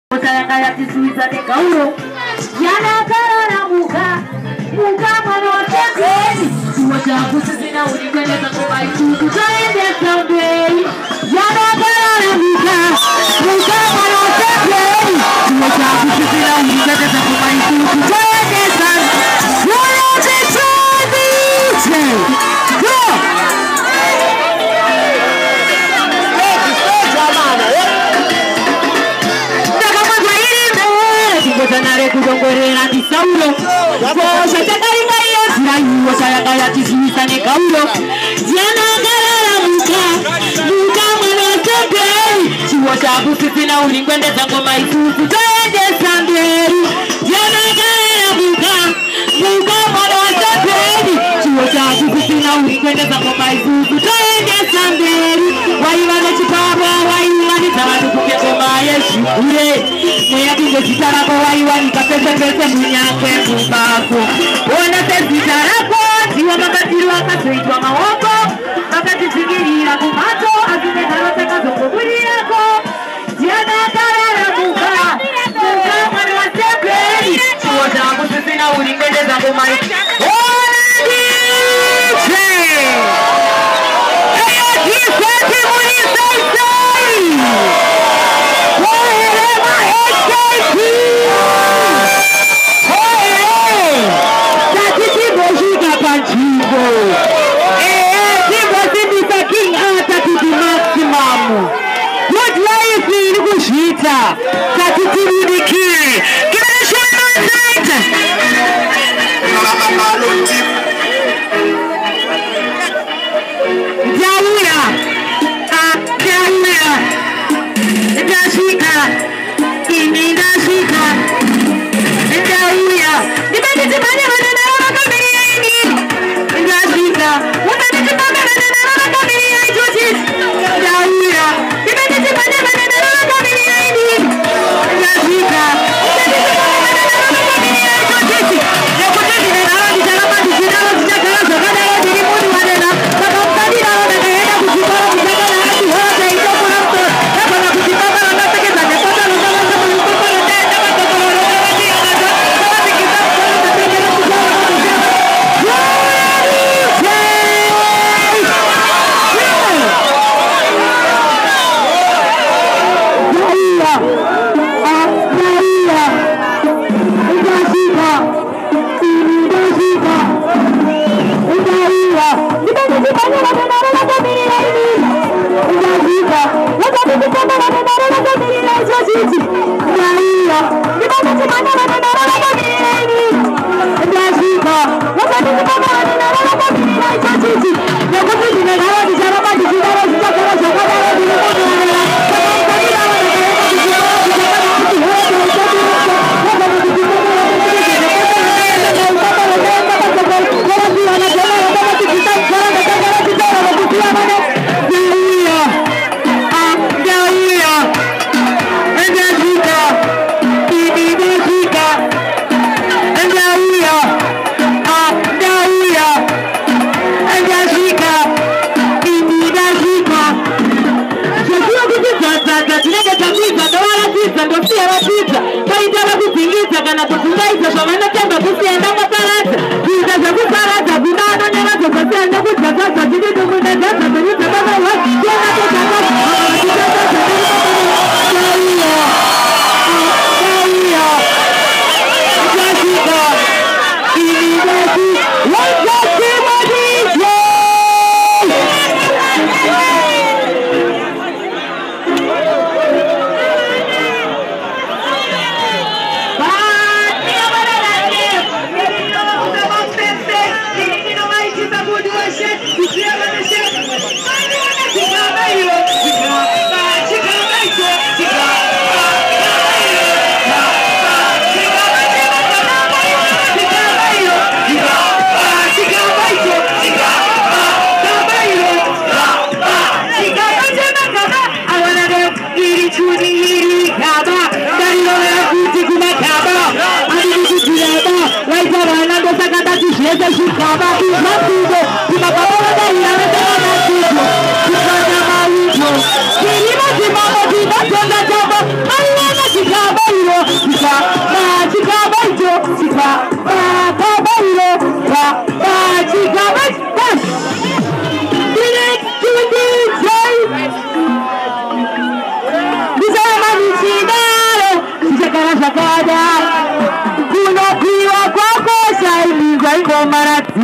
Saya disuiza de gauro yana karara muka mano tekeni tuwaja kusizina ulikwenda takobai tukaende sambei yana karara muka mano tekeni tuwaja kusizina ulikwenda takobai tukaende sambei tuwaje chadiche go Nare kudongorera di saulo Kosha chakaringa yesu na yuwa sayaka ya tisuisa ne kaulo Jana karara muka mwana samberi Chiwa chabu sisi na ulingwende zango maisusu Toende samberi Jana karara muka mwana samberi Chiwa chabu sisi na ulingwende zango maisusu Toende samberi Waiwane chipaba waiwane zawadu kukekoma yesu ure Moya kingo chitarako waiwani kapese munyakwe mbako Ona se chitarako Tiwa makatiru wakasoitwa mawoko Makati sigirira kumato Azine karote kazoko buri yako Jana karara muka mwana waseperi Chiwa changu sisi na ulingwende zango mai Ona diche Eyo diseti muni saisai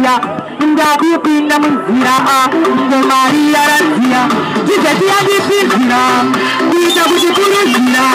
ratia ndakupinda munzira ngomari yaratia jizeti yandipinzira kuita kuti kuruzira